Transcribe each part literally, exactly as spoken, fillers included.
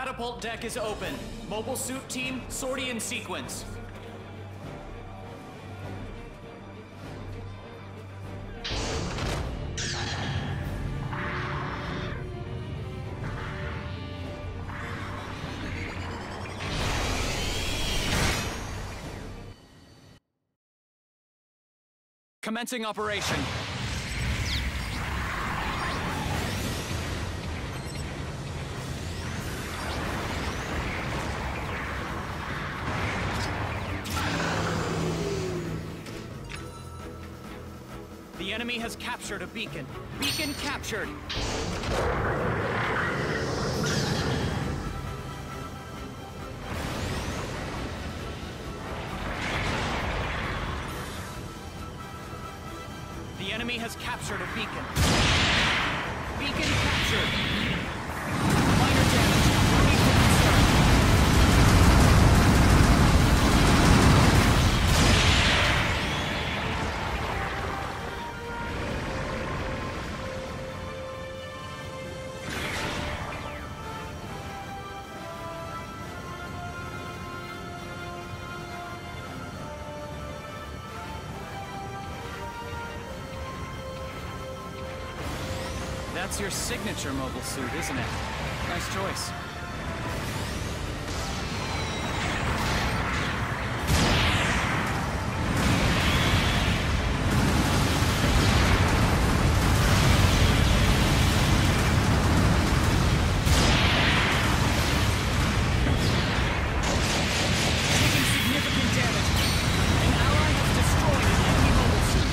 catapult deck is open. Mobile suit team, sortie in sequence. Commencing operation. The enemy has captured a beacon. Beacon captured. The enemy has captured a beacon. Beacon captured. Minor damage. No need for concern. That's your signature mobile suit, isn't it? Nice choice. Taking significant damage. An ally has destroyed an enemy mobile suit.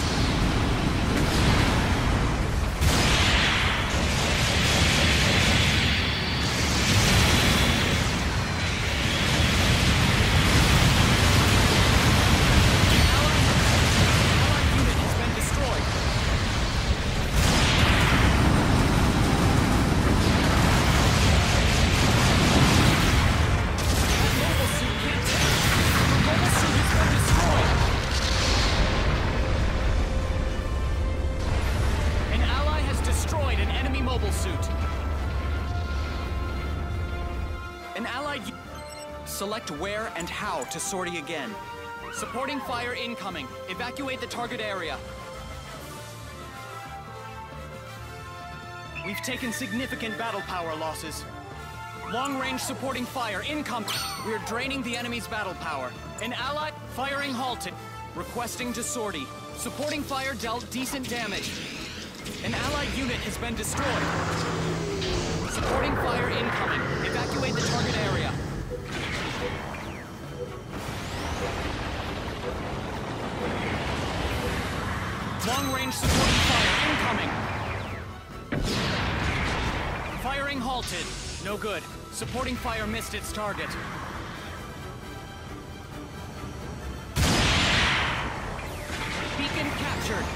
An allied... Select where and how to sortie again. Supporting fire incoming. Evacuate the target area. We've taken significant battle power losses. Long-range supporting fire incoming. We're draining the enemy's battle power. An ally... Firing halted. Requesting to sortie. Supporting fire dealt decent damage. An allied unit has been destroyed. Supporting fire incoming. Evacuate the target area. Long-range supporting fire incoming. Firing halted. No good. Supporting fire missed its target. Beacon captured.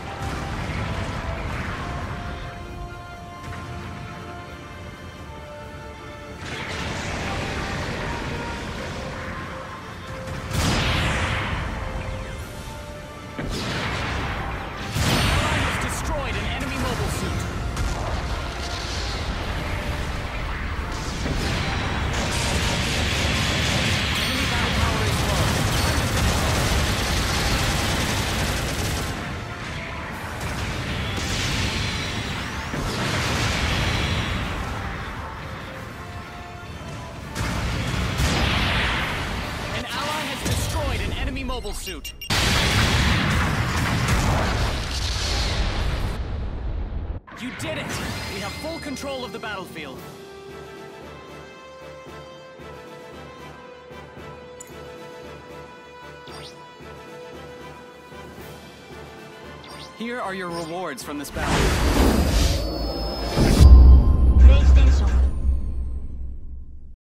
Mobile suit. You did it! We have full control of the battlefield. Here are your rewards from this battle.